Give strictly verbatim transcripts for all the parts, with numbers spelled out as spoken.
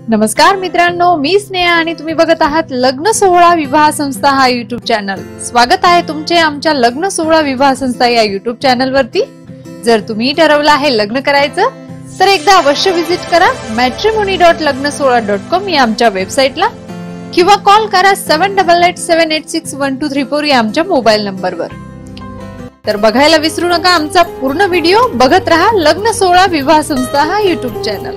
नमस्कार मित्रांनो, मी स्नेहा आणि तुम्ही बघत आहात लग्न सोहळा विवाह संस्था हा युट्यूब चॅनल। स्वागत आहे तुमचे आमच्या लग्न सोहळा विवाह संस्था या युट्यूब चॅनल वरती। जर तुम्ही ठरवलं आहे लग्न करायचं तर एकदा अवश्य विजिट करा मॅट्रिमोनी डॉट लग्न सोहळा डॉट कॉम या आमच्या वेबसाईटला किंवा कॉल करा seven double eight seven eight six one two three four या आमच्या मोबाईल नंबरवर। तर बघायला विसरू नका आमचा पूर्ण व्हिडिओ। बघत रहा लग्न सोहळा विवाह संस्था हा युट्यूब चॅनल।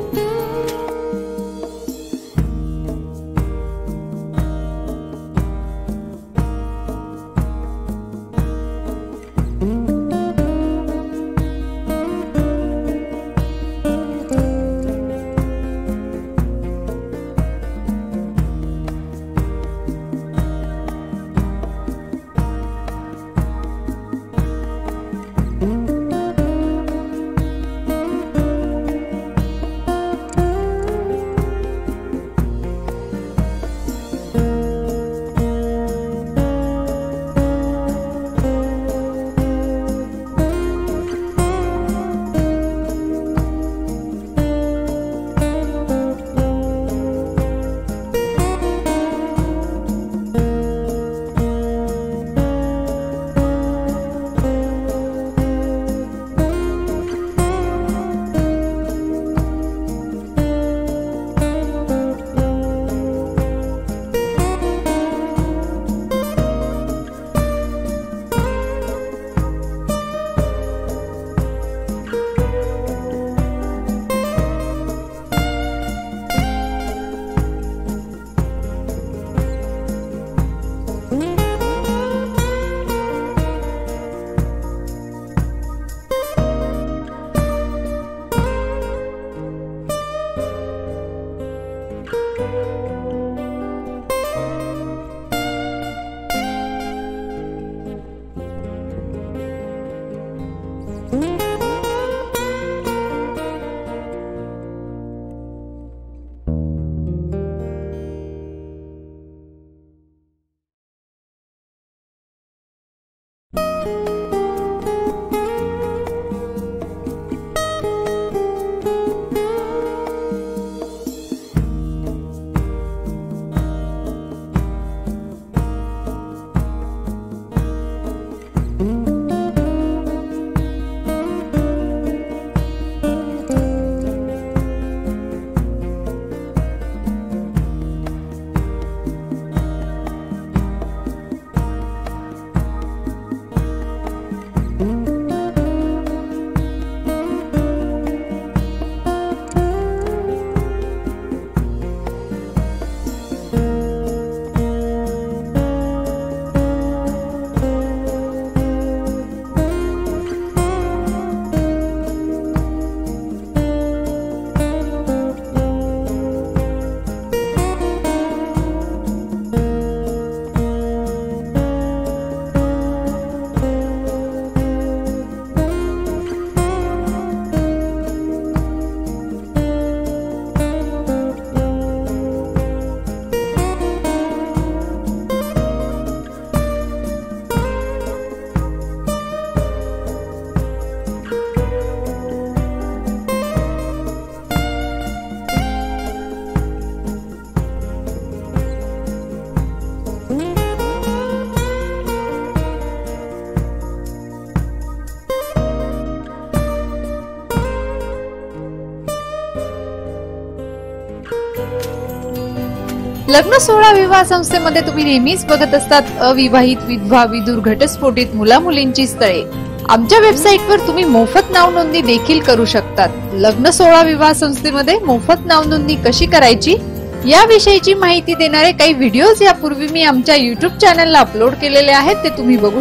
लग्न सोहळा विवाह संस्थेमध्ये तुम्ही नेहमीच बघत असतात अविवाहित, विधवा, विधुर, घटस्फोटित मुला मुलींची स्थळे। आमच्या वेबसाईटवर तुम्ही मोफत नाव नोंदणी देखील करू शकतात। लग्न सोहळा विवाह संस्थेमध्ये मोफत नाव नोंदणी कशी करायची याविषयीची माहिती देणारे काही व्हिडिओज यापूर्वी मी आमच्या युट्यूब चॅनलला अपलोड केलेले आहेत, ते तुम्ही बघू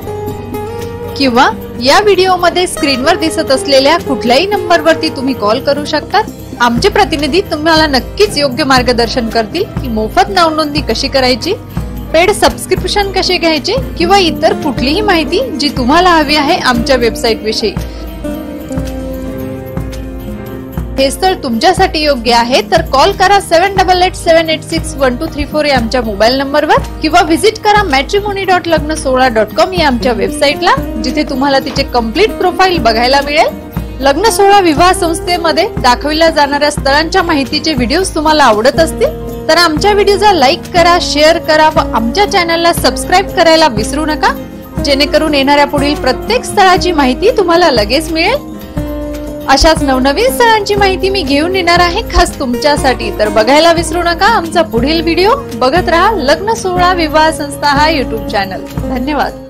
शकतात किंवा या व्हिडिओमध्ये स्क्रीनवर दिसत असलेल्या कुठल्याही नंबरवरती तुम्ही कॉल करू शकतात। आमचे प्रतिनिधी तुम्हाला नक्कीच योग्य मार्गदर्शन करतील की मोफत नाव नोंदणी कशी करायची, पेड सबस्क्रिप्शन कसे घ्यायचे किंवा इतर कुठलीही माहिती जी तुम्हाला हवी आहे आमच्या वेबसाईट विषयी। हे स्थळ तुमच्यासाठी योग्य आहे तर कॉल करा seven double eight seven eight six one two three four या आमच्या मोबाईल नंबरवर किंवा व्हिजिट करा मॅट्रिमोनी डॉट लग्न सोहळा डॉट कॉम या आमच्या वेबसाईटला, जिथे तुम्हाला तिचे कंप्लीट प्रोफाईल बघायला मिळेल। लग्न सोहळा विवाह संस्थेमध्ये दाखविल्या जाणाऱ्या स्थळांच्या माहितीचे व्हिडिओज तुम्हाला आवडत असतील तर आमच्या व्हिडिओला लाईक करा, शेअर करा व आमच्या चॅनलला सबस्क्राईब करायला विसरू नका, जेणेकरून येणाऱ्या पुढील प्रत्येक स्थळाची माहिती तुम्हाला लगेच मिळेल। अशाच नवनवीन स्थळांची माहिती मी घेऊन येणार आहे खास तुमच्यासाठी, तर बघायला विसरू नका आमचा पुढील व्हिडिओ। बघत रहा लग्न सोहळा विवाह संस्था हा युट्यूब चॅनल। धन्यवाद।